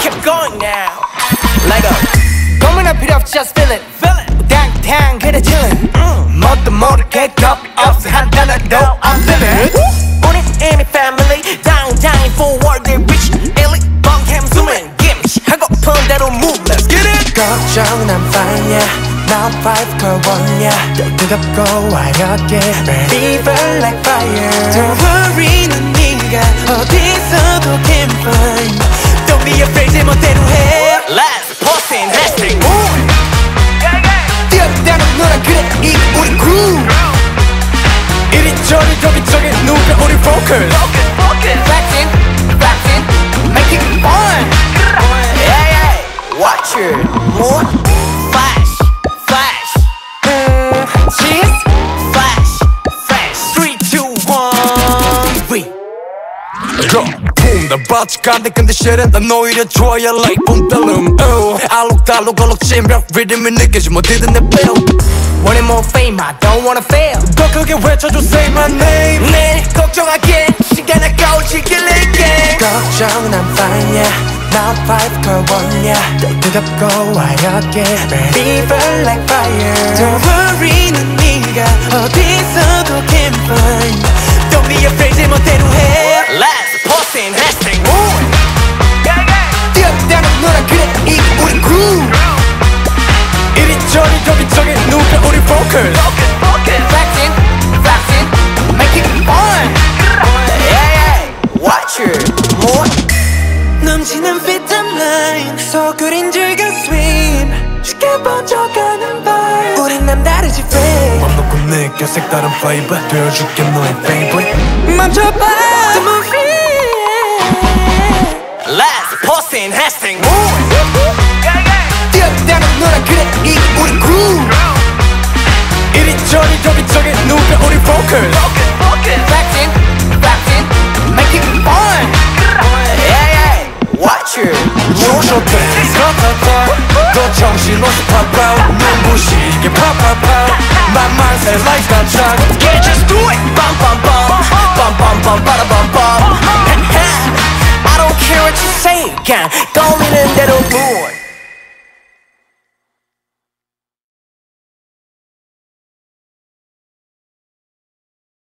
keep going now. Like a 고민할 필요 없이 just feel it. 우당탕 그래 chillin'. 뭣도 모르게 겁이 없어 한 단어도 I'm feeling it. 우린 이미 family 당장이 forward reach 일리 뻥햄 숨은 김치 하고픈 대로 move let's get it. 걱정은 I'm fine yeah. 나 vibe 걸원이야 뜨겁고 화려하게 Fever like fire Don't worry 넌 네가 어디서도 can find Don't be afraid 제멋대로 해 Let's post in hashtag move 뛰어다녀 너랑 그래 이 우리 groove 이리저리 저기저기 누가 우리 focus Flexing, flexing, make it fun Yeah, yeah, watch it more Cheers, flash, flash 3, 2, 1, we Go, boom, 나 바치간데 근데 shit은 난 오히려 좋아야 like boom, 달름 알록달록 얼룩진벽 리듬이 느껴지면 어디든 내 feel Wanting more fame, I don't wanna fail 더 크게 외쳐줘 say my name 내 걱정하게 시간 아까워지길 내게 걱정은 I'm fine, yeah 나 vibe 걸원이야 뜨겁고 화려하게 Fever like fire Don't worry 넌 네가 어디서도 can find Don't be afraid 제멋대로 해 Let's post in hashtag move 뛰어다녀 너랑 그래 이 우리 groove 이리저리 저기저기 누가 우리 focus Flexing, flexing, make it fun Yeah, yeah, watch it more 넘치는 fit timeline 서구린 줄과 swim 쉽게 번져가는 vibe 우린 남다르지 frame 맘 놓고 느껴 색다른 flavor 되어줄게 너의 favorite 멈춰봐 The movie Let's post in hashtag move 뛰어다녀 너랑 그래 이 우리 groove 이리저리 저기저기 누가 우리 focus Flexing, flexing, make it fun Yeah, yeah, watch it 춤춰 dance 더 정신없이 pop out 눈부시게 pop pop pop 만만세 like 단창 Yeah, just do it Bum, bum, bum Bum, bum, bum, bada, bum, bum I don't care what you say 그냥 떠오르는 대로 move